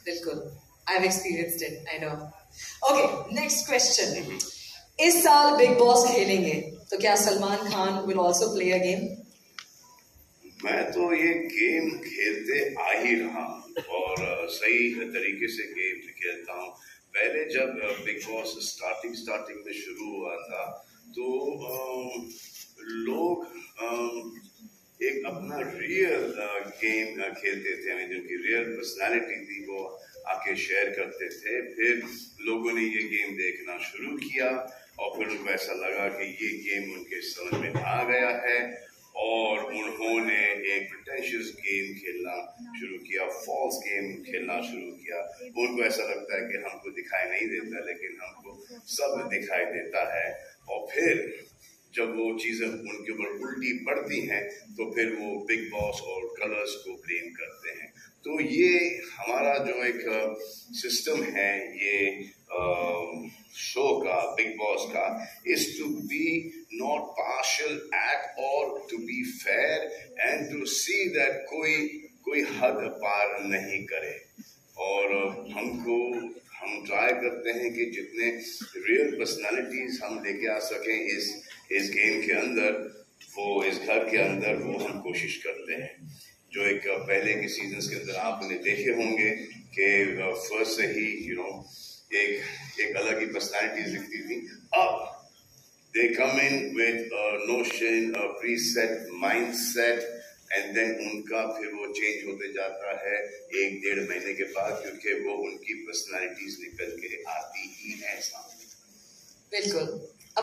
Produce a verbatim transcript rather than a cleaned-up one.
बिल्कुल, I've experienced it, I know. Okay, next question. इस साल बिग बॉस खेलेंगे तो क्या Salman Khan will also play a game? मैं तो ये गेम खेलते आ ही रहा हूँ और सही तरीके से गेम खेलता हूँ। पहले जब बिग बॉस स्टार्टिंग स्टार्टिंग में शुरू हुआ था तो आ, लोग आ, एक अपना रियल गेम खेलते थे, हमें जो कि रियल पर्सनालिटी थी वो आके शेयर करते थे। फिर लोगों ने ये गेम देखना शुरू किया और फिर उनको ऐसा लगा कि ये गेम उनके समझ में आ गया है और उन्होंने एक प्रिटेंशियस गेम खेलना शुरू किया, फॉल्स गेम खेलना शुरू किया। उनको ऐसा लगता है कि हमको दिखाई नहीं देता लेकिन हमको सब दिखाई देता है। और फिर जब वो चीजें उनके ऊपर उल्टी पड़ती हैं तो फिर वो बिग बॉस और कलर्स को ब्लेम करते हैं। तो ये हमारा जो एक सिस्टम है ये शो का, बिग बॉस का, is to be not partial at all, to be fair and to see that कोई कोई हद पार नहीं करे। और हमको हम ट्राई करते हैं कि जितने रियल पर्सनालिटीज हम लेके आ सकें इस इस गेम के अंदर, वो इस घर के अंदर, वो हम कोशिश करते हैं। जो एक पहले के सीजन्स के अंदर आपने देखे होंगे कि फर्स्ट से ही यू नो एक एक अलग ही पर्सनालिटीज दिखती थी। अब they come in with notion, preset mindset and then उनका फिर वो चेंज होते जाता है एक डेढ़ महीने के बाद, क्योंकि वो उनकी पर्सनालिटीज निकल के आती ही है सामने। बिल्कुल।